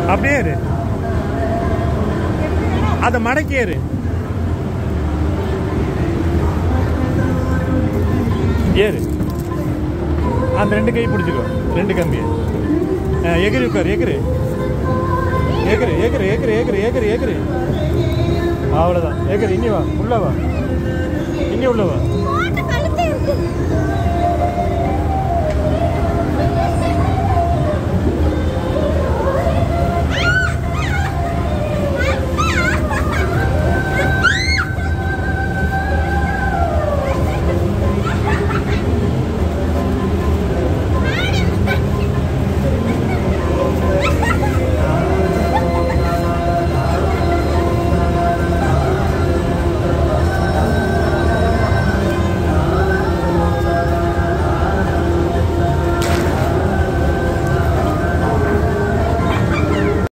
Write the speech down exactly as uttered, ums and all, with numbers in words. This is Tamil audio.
அப்படியே இரு. அதை மடக்கி ஏறு. ஏறு. அந்த ரெண்டு கை பிடிச்சிக்கோ, ரெண்டு கம்பி. எகிரி உட்காரு, எகிரி எகிரி எகிரி எகிரி எகிரி எகிரி எகிரி. அவ்வளோதான், எகிரி. இனி வா, உள்ள வா, இனி உள்ள வா.